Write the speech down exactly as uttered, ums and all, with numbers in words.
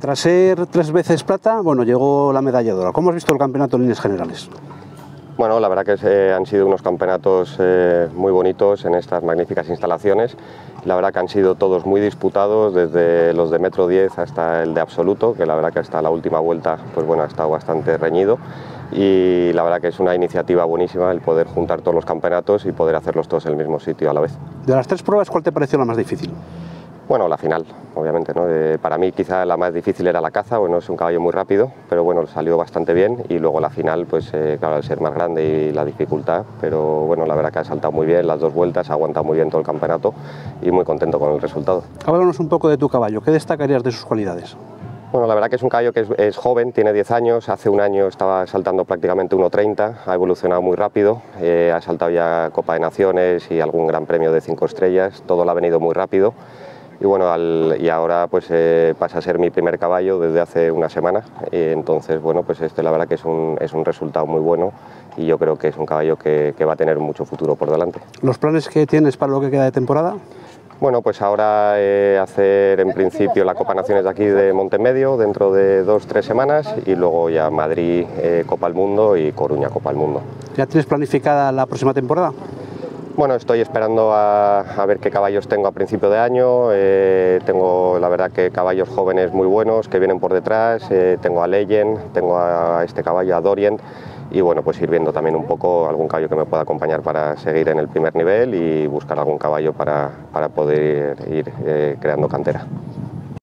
Tras ser tres veces plata, bueno, llegó la medalla de oro. ¿Cómo has visto el campeonato en líneas generales? Bueno, la verdad que eh, han sido unos campeonatos eh, muy bonitos en estas magníficas instalaciones. La verdad que han sido todos muy disputados, desde los de metro diez hasta el de absoluto, que la verdad que hasta la última vuelta pues bueno, ha estado bastante reñido. Y la verdad que es una iniciativa buenísima el poder juntar todos los campeonatos y poder hacerlos todos en el mismo sitio a la vez. De las tres pruebas, ¿cuál te pareció la más difícil? Bueno, la final, obviamente, ¿no? Eh, para mí quizá la más difícil era la caza, bueno, es un caballo muy rápido, pero bueno, salió bastante bien, y luego la final, pues eh, claro, al ser más grande y la dificultad, pero bueno, la verdad que ha saltado muy bien las dos vueltas, ha aguantado muy bien todo el campeonato y muy contento con el resultado. Háblanos un poco de tu caballo, ¿qué destacarías de sus cualidades? Bueno, la verdad que es un caballo que es, es joven, tiene diez años, hace un año estaba saltando prácticamente uno treinta, ha evolucionado muy rápido, eh, ha saltado ya Copa de Naciones y algún gran premio de cinco estrellas, todo lo ha venido muy rápido. Y bueno, al, y ahora pues eh, pasa a ser mi primer caballo desde hace una semana, y entonces bueno, pues este la verdad que es un, es un resultado muy bueno, y yo creo que es un caballo que, que va a tener mucho futuro por delante. ¿Los planes que tienes para lo que queda de temporada? Bueno, pues ahora eh, hacer en principio la Copa Naciones de aquí de Montemedio dentro de dos, tres semanas, y luego ya Madrid eh, Copa al Mundo y Coruña Copa al Mundo. ¿Ya tienes planificada la próxima temporada? Bueno, estoy esperando a, a ver qué caballos tengo a principio de año. Eh, tengo la verdad que caballos jóvenes muy buenos que vienen por detrás. Eh, tengo a Legend, tengo a este caballo, a Dorian, y bueno, pues ir viendo también un poco algún caballo que me pueda acompañar para seguir en el primer nivel y buscar algún caballo para, para poder ir eh, creando cantera.